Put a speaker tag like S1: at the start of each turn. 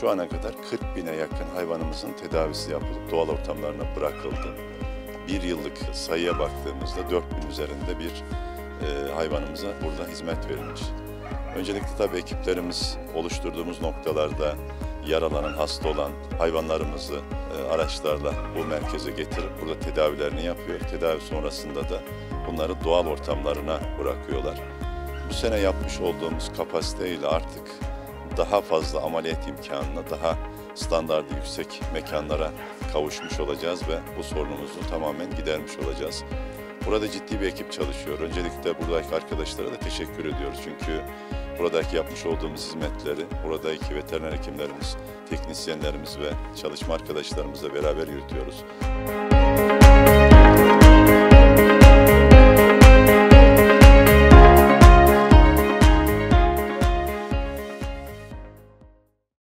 S1: şu ana kadar 40.000'e yakın hayvanımızın tedavisi yapılıp doğal ortamlarına bırakıldı. Bir yıllık sayıya baktığımızda 4.000 üzerinde bir hayvanımıza burada hizmet verilmiş. Öncelikle tabii ekiplerimiz oluşturduğumuz noktalarda yaralanan, hasta olan hayvanlarımızı araçlarla bu merkeze getirip burada tedavilerini yapıyor. Tedavi sonrasında da bunları doğal ortamlarına bırakıyorlar. Bu sene yapmış olduğumuz kapasiteyle artık daha fazla ameliyat imkanına, daha standardı yüksek mekanlara kavuşmuş olacağız ve bu sorunumuzu tamamen gidermiş olacağız. Burada ciddi bir ekip çalışıyor. Öncelikle buradaki arkadaşlara da teşekkür ediyoruz. Çünkü buradaki yapmış olduğumuz hizmetleri, buradaki veteriner hekimlerimiz, teknisyenlerimiz ve çalışma arkadaşlarımızla beraber yürütüyoruz.